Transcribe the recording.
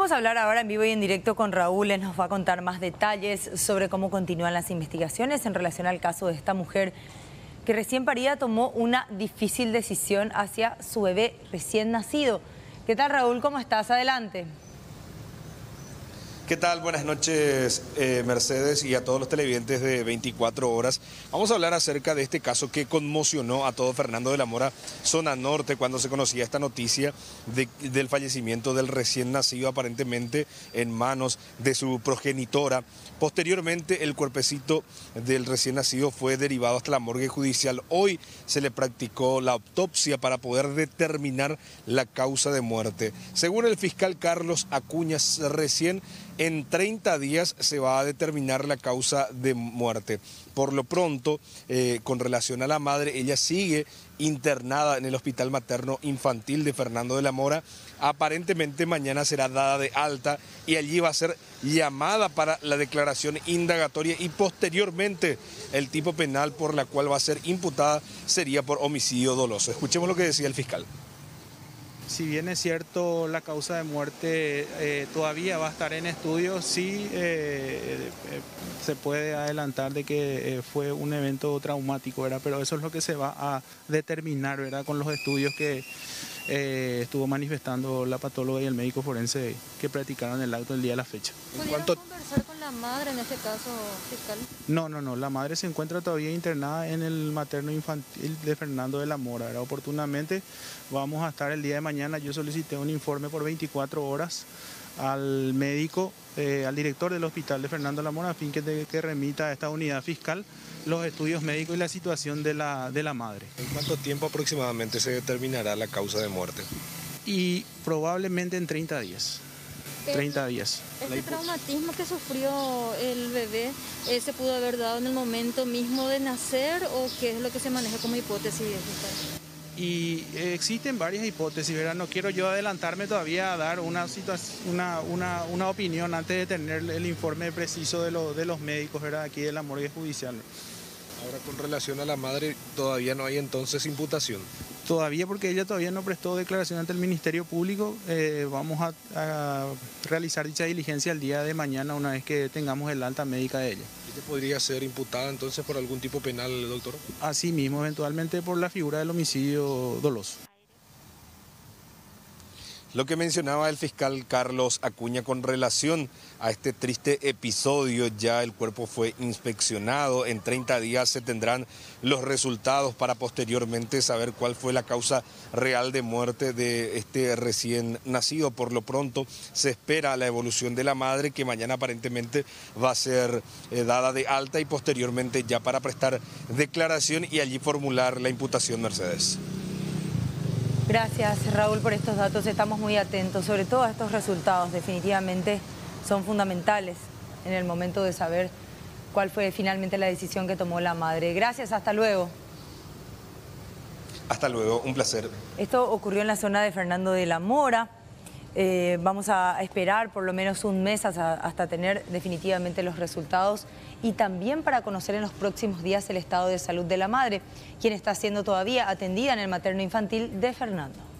Vamos a hablar ahora en vivo y en directo con Raúl. Él nos va a contar más detalles sobre cómo continúan las investigaciones en relación al caso de esta mujer que recién parida tomó una difícil decisión hacia su bebé recién nacido. ¿Qué tal, Raúl? ¿Cómo estás? Adelante. ¿Qué tal? Buenas noches, Mercedes, y a todos los televidentes de 24 horas. Vamos a hablar acerca de este caso que conmocionó a todo Fernando de la Mora, zona norte, cuando se conocía esta noticia del fallecimiento del recién nacido, aparentemente en manos de su progenitora. Posteriormente, el cuerpecito del recién nacido fue derivado hasta la morgue judicial. Hoy se le practicó la autopsia para poder determinar la causa de muerte. Según el fiscal Carlos Acuña, recién en 30 días se va a determinar la causa de muerte. Por lo pronto, con relación a la madre, ella sigue internada en el Hospital Materno Infantil de Fernando de la Mora. Aparentemente mañana será dada de alta y allí va a ser llamada para la declaración indagatoria y posteriormente el tipo penal por la cual va a ser imputada sería por homicidio doloso. Escuchemos lo que decía el fiscal. Si bien es cierto la causa de muerte todavía va a estar en estudio, sí se puede adelantar de que fue un evento traumático, ¿verdad? Pero eso es lo que se va a determinar, ¿verdad? Con los estudios que estuvo manifestando la patóloga y el médico forense que practicaron el acto el día de la fecha. ¿Pudieron conversar con la madre en este caso, fiscal? No, la madre se encuentra todavía internada en el materno infantil de Fernando de la Mora, ¿verdad? Oportunamente vamos a estar el día de mañana, yo solicité un informe por 24 horas al médico, al director del hospital de Fernando de la Mora, a fin que remita a esta unidad fiscal los estudios médicos y la situación de la madre. ¿En cuánto tiempo aproximadamente se determinará la causa de muerte? Y probablemente en 30 días. 30 días. ¿Este traumatismo que sufrió el bebé se pudo haber dado en el momento mismo de nacer o qué es lo que se maneja como hipótesis? Y existen varias hipótesis, ¿verdad? No quiero yo adelantarme todavía a dar una opinión antes de tener el informe preciso de los médicos, ¿verdad? Aquí de la morgue judicial. Ahora, con relación a la madre, todavía no hay entonces imputación. Todavía, porque ella todavía no prestó declaración ante el Ministerio Público. Vamos a realizar dicha diligencia el día de mañana una vez que tengamos el alta médica de ella. ¿Ella podría ser imputada entonces por algún tipo penal, doctor? Así mismo, eventualmente por la figura del homicidio doloso. Lo que mencionaba el fiscal Carlos Acuña con relación a este triste episodio, ya el cuerpo fue inspeccionado, en 30 días se tendrán los resultados para posteriormente saber cuál fue la causa real de muerte de este recién nacido. Por lo pronto se espera la evolución de la madre, que mañana aparentemente va a ser dada de alta y posteriormente ya para prestar declaración y allí formular la imputación, Mercedes. Gracias, Raúl, por estos datos. Estamos muy atentos, sobre todo a estos resultados. Definitivamente son fundamentales en el momento de saber cuál fue finalmente la decisión que tomó la madre. Gracias, hasta luego. Hasta luego, un placer. Esto ocurrió en la zona de Fernando de la Mora. Vamos a esperar por lo menos un mes hasta tener definitivamente los resultados y también para conocer en los próximos días el estado de salud de la madre, quien está siendo todavía atendida en el materno infantil de Fernando.